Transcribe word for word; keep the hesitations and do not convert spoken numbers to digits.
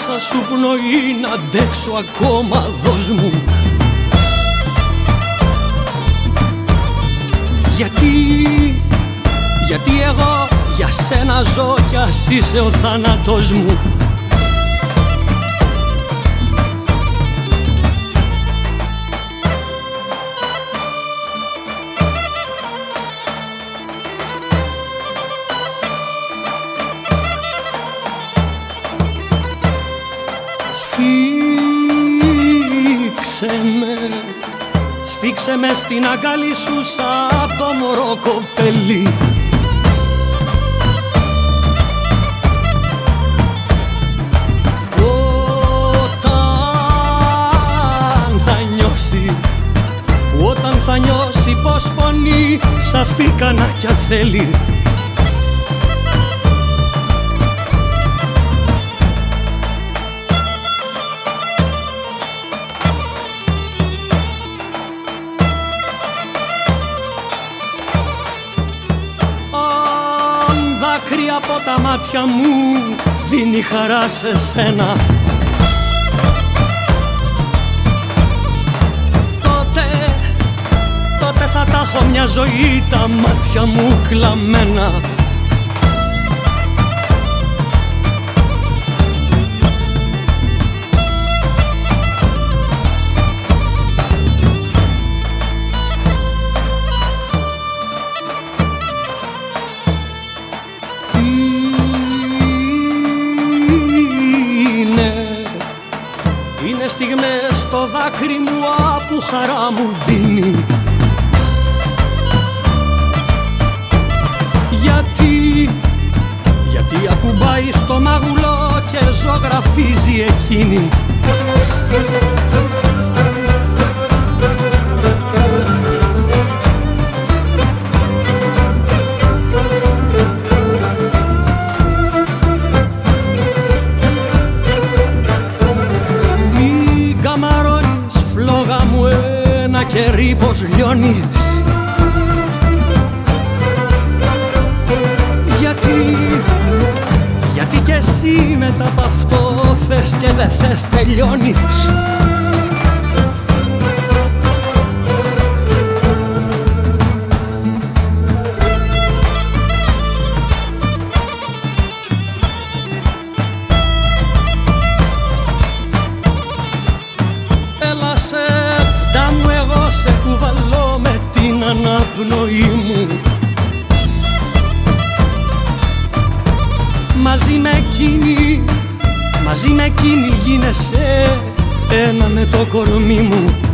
μέσα σου πνοή να αντέξω ακόμα, δώσ' μου. Γιατί, γιατί εγώ για σένα ζω κι ας είσαι ο θάνατος μου. Σφίξε με, σφίξε με στην αγκάλι σου σαν το μωρό κοπέλι. Όταν θα νιώσει, όταν θα νιώσει πως πονεί σαν φύκανακια θέλει. Δάκρυ από τα μάτια μου δίνει χαρά σε σένα, τότε, τότε θα τα έχω μια ζωή τα μάτια μου κλαμμένα. Είναι στιγμές το δάκρυ μου που χαρά μου δίνει. Γιατί, γιατί ακουμπάει στο μάγουλο και ζωγραφίζει εκείνη. Κερί πως λιώνεις. Γιατί, γιατί κι εσύ μετά απ' αυτό θες και δεν θες τελειώνεις. Κουβαλώ με την αναπνοή μου. Μαζί με εκείνη, μαζί με εκείνη γίνεσαι ένα με το κορμί μου.